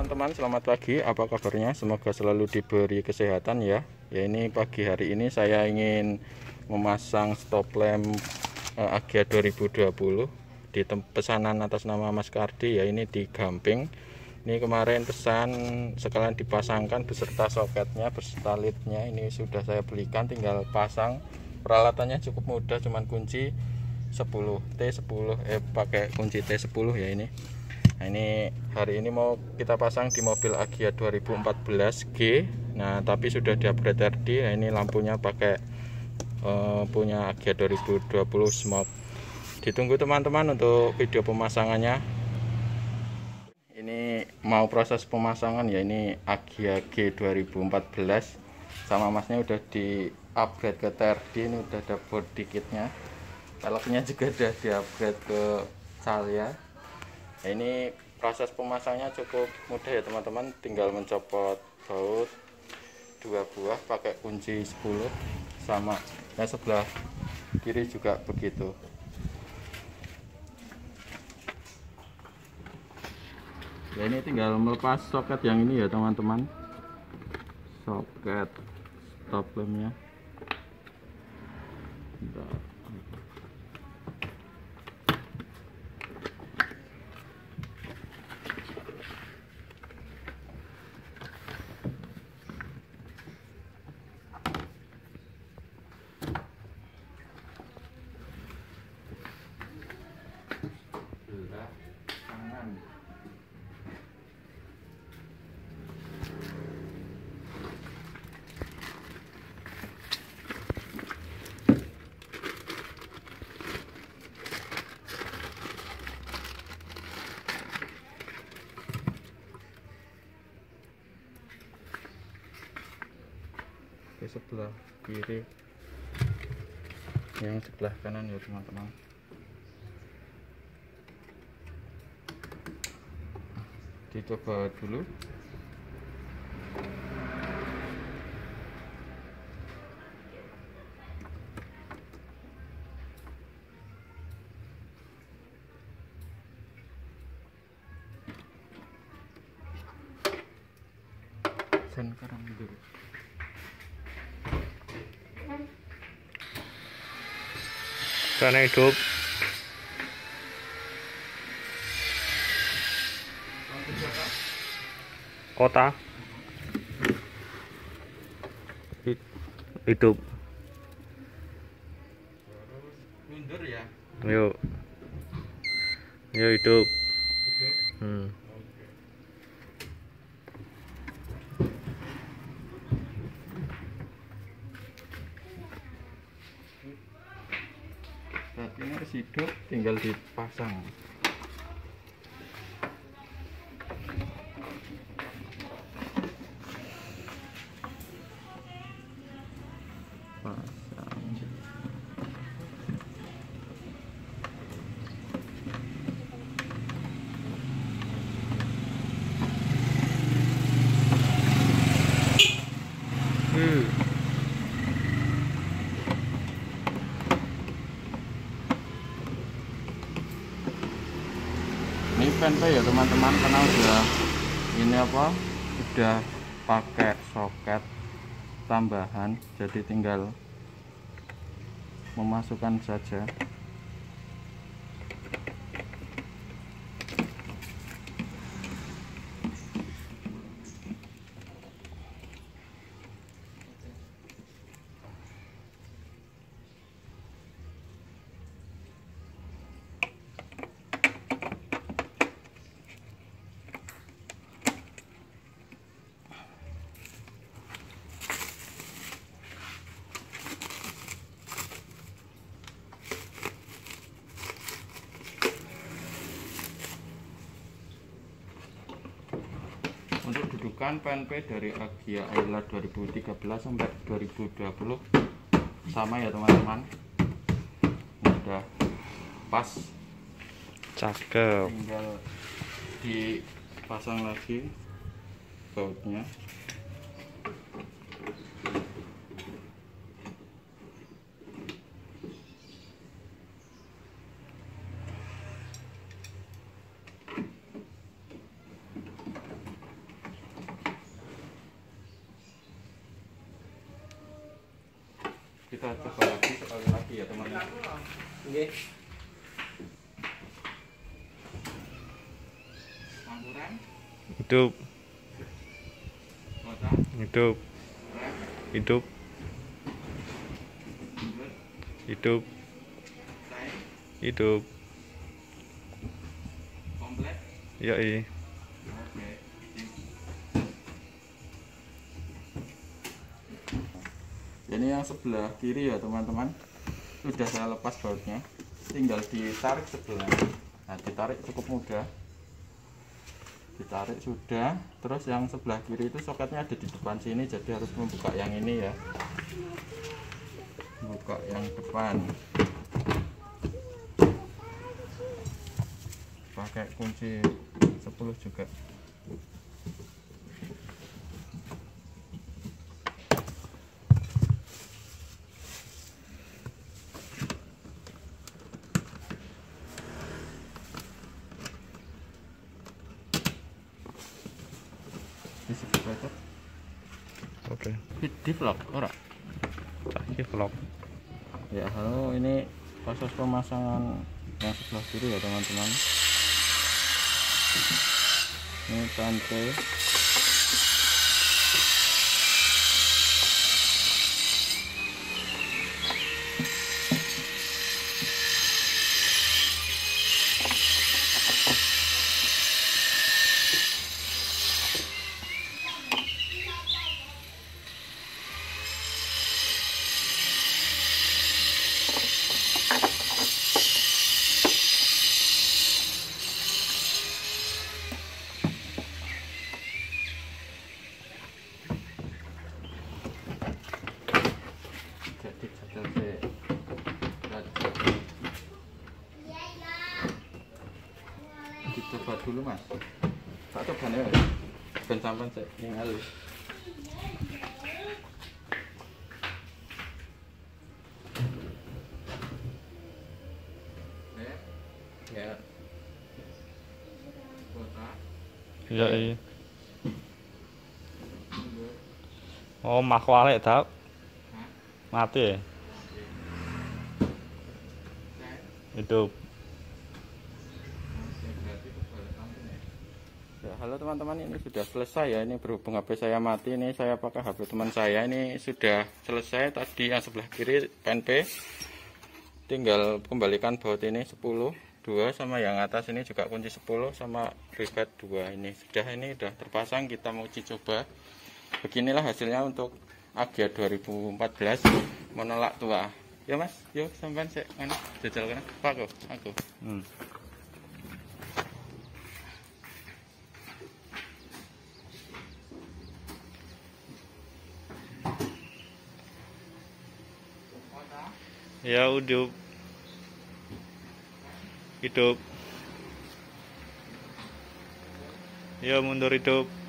teman-teman, selamat pagi. Apa kabarnya? Semoga selalu diberi kesehatan ya. Ya, ini pagi hari ini saya ingin memasang stop lamp Agia 2020 di pesanan atas nama Mas Kardi ya. Ini di Gamping. Ini kemarin pesan sekalian dipasangkan beserta soketnya, beserta lidnya. Ini sudah saya belikan, tinggal pasang. Peralatannya cukup mudah, cuman kunci 10 T10 pakai kunci T10 ya ini. Nah, ini hari ini mau kita pasang di mobil Agia 2014G. Nah, tapi sudah di-upgrade RD. Nah, ini lampunya pakai punya Agia 2020 Smoke. Ditunggu teman-teman untuk video pemasangannya. Ini mau proses pemasangan ya, ini Agia G 2014 sama masnya udah di-upgrade ke TRD. Ini udah ada body kitnya. Velgnya juga udah di-upgrade ke Calya. Nah, ini proses pemasangnya cukup mudah ya teman-teman, tinggal mencopot baut 2 buah pakai kunci 10 sama yang sebelah kiri juga begitu. Ya, ini tinggal melepas soket yang ini ya teman-teman, soket stop lampnya. Ke sebelah kiri, yang sebelah kanan ya teman-teman. Dicoba dulu. Sekarang dulu. Karena hidup kota hidup Mundur ya. yuk hidup. Berarti ini harus hidup, tinggal dipasang. Ini fanpage ya teman-teman, karena udah ini udah pakai soket tambahan, jadi tinggal memasukkan saja. Untuk dudukan fanpage dari Agia Ayla 2013 sampai 2020 sama ya teman-teman, udah pas, cakep. tinggal dipasang lagi bautnya. kita coba lagi sekali lagi ya teman-teman. Oke. Campuran. Hidup. Kota. Hidup. Rem. Hidup. Bulat. Hidup. Saya. Hidup. Komplek. Yoi. Oke. Ini yang sebelah kiri ya teman-teman, sudah saya lepas bautnya, tinggal ditarik sebelah. Nah, ditarik cukup mudah, ditarik sudah. Terus yang sebelah kiri itu soketnya ada di depan sini, jadi harus membuka yang ini ya, buka yang depan pakai kunci 10 juga. Oke. Di vlog ora? Saiki vlog. Ya halo, ini proses pemasangan yang sebelah kiri ya teman-teman. Ini PNP. Jadi jadwal sih. Dicoba dulu mas. Tak coba nih. Ben sampean sik ning halus. Ya. Kota. Yoi. Oh, mah walik tak? Mati ya? Hidup. Ya, halo teman-teman, ini sudah selesai ya. Ini berhubung HP saya mati, ini saya pakai HP teman saya. Ini sudah selesai tadi yang sebelah kiri PNP. Tinggal kembalikan baut ini 10, 2 sama yang atas ini juga kunci 10 sama rivet 2. Ini sudah terpasang, kita mau uji coba. Beginilah hasilnya untuk Agya 2014 menolak tua. Ya mas, yuk sampean sik ngene jajal kene. Aku. Ya hidup. Hidup. Ya mundur hidup.